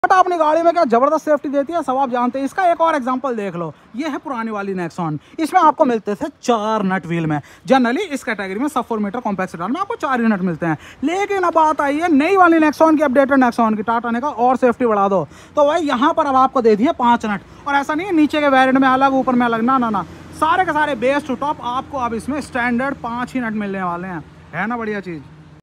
टाटा अपनी गाड़ी में क्या जबरदस्त सेफ्टी देती है, सब आप जानते हैं। इसका एक और एग्जांपल देख लो, ये है पुरानी वाली नेक्सॉन। इसमें आपको मिलते थे 4 नट व्हील में। जनरली इस कैटेगरी में सब 4 मीटर कॉम्पैक्ट सेडान में आपको 4 ही नट मिलते हैं। लेकिन अब बात आई है नई वाली नेक्सॉन की, अपडेटेड नेक्सॉन की। टाटा ने कहा और सेफ्टी बढ़ा दो, तो भाई यहाँ पर अब आपको दे दिए 5 नट। और ऐसा नहीं है नीचे के वेरिएंट में अलग ऊपर में अलग, ना, सारे के सारे बेस टू टॉप आपको अब इसमें स्टैंडर्ड 5 ही नट मिलने वाले हैं। है ना बढ़िया चीज़।